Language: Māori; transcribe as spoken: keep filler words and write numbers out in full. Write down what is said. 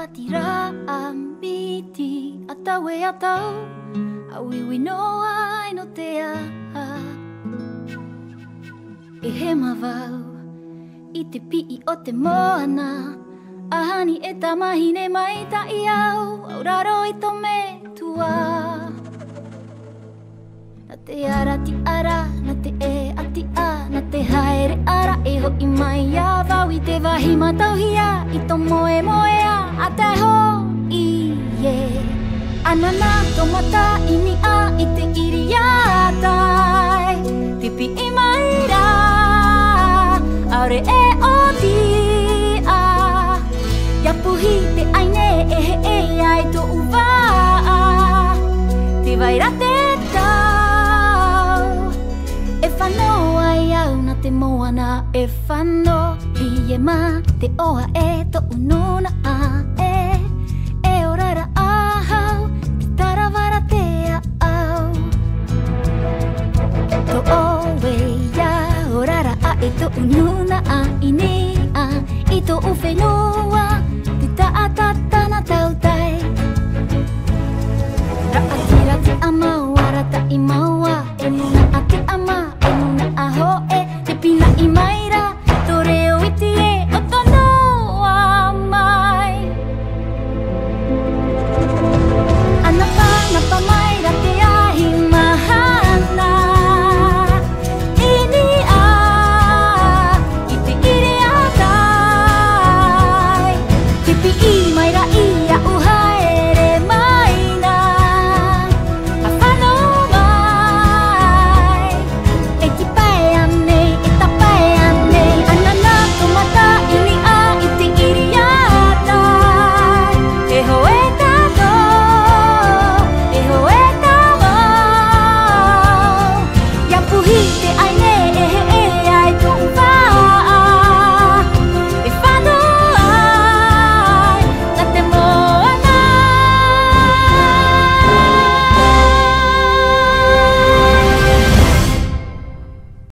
tira amiti atawe atau awiwi no ai no te aha. E he mawau i te pi'i o te moana, ahani e tamahine mai ta i au, au raro i to me tua. Na te ara ti ara, na te e ati a, na te haere ara e ho i mai a vau i te wahi matauhia i to moe moe a, a te ho i e. Anana to mata i ni a i te iri a tai, pipi i mai ra, aure e o ti a. Ya puhi te aine e he e ai to uwa a, te vaira te tau. E whanau ai au na te moana e whanau i e ma te oa e to ununa a e. E orara a hau ki tarawara te a au. To owe ia orara a e to ununa a i ni a i to uwhenua